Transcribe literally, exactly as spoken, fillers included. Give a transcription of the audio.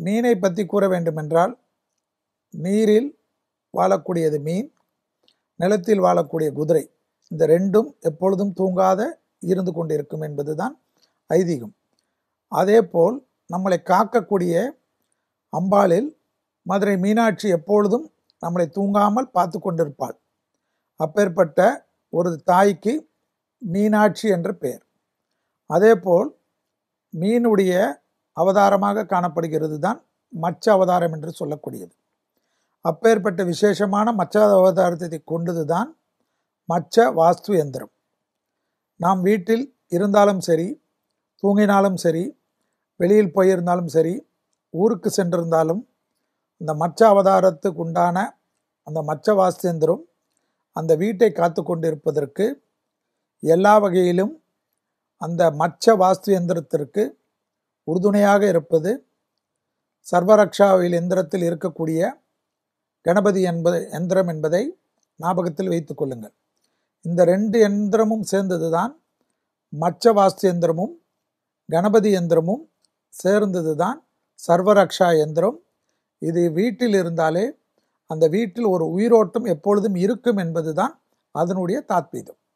மீனை பற்றி கூற வேண்டுமென்றால், நீரில் வாழக்கூடியது மீன், நிலத்தில் வாழக்கூடிய குதிரை. இந்த ரெண்டும் எப்பொழுதும் தூங்காத இருந்து கொண்டிருக்கும் என்பதுதான் ஐதீகம். அதேபோல் நம்மளை காக்கக்கூடிய அம்பாளில் மதுரை மீனாட்சி எப்பொழுதும் நம்மளை தூங்காமல் பார்த்து கொண்டிருப்பாள். அப்பேற்பட்ட ஒரு தாய்க்கு மீனாட்சி என்ற பெயர். அதேபோல் மீனுடைய அவதாரமாக காணப்படுகிறது தான் மச்ச அவதாரம் என்று சொல்லக்கூடியது. அப்பேற்பட்ட விசேஷமான மச்ச அவதாரத்தை கொண்டது தான் மச்ச வாஸ்து எந்திரம். நாம் வீட்டில் இருந்தாலும் சரி, தூங்கினாலும் சரி, வெளியில் போயிருந்தாலும் சரி, ஊருக்கு சென்றிருந்தாலும் அந்த மச்ச அவதாரத்துக்கு உண்டான அந்த மச்ச வாஸ்து எந்திரம் அந்த வீட்டை காத்து கொண்டிருப்பதற்கு எல்லா வகையிலும் அந்த மச்ச வாஸ்து எந்திரத்திற்கு உறுதுணையாக இருப்பது சர்வரக்ஷாவில் எந்திரத்தில் இருக்கக்கூடிய கணபதி என்பது எந்திரம் என்பதை ஞாபகத்தில் வைத்துக் கொள்ளுங்கள். இந்த ரெண்டு எந்திரமும் சேர்ந்தது தான் மச்ச வாஸ்து எந்திரமும் கணபதி எந்திரமும் சேர்ந்தது தான் சர்வரக்ஷா எந்திரம். இது வீட்டில் இருந்தாலே அந்த வீட்டில் ஒரு உயிரோட்டம் எப்பொழுதும் இருக்கும் என்பது தான் அதனுடைய தாத்பீதம்.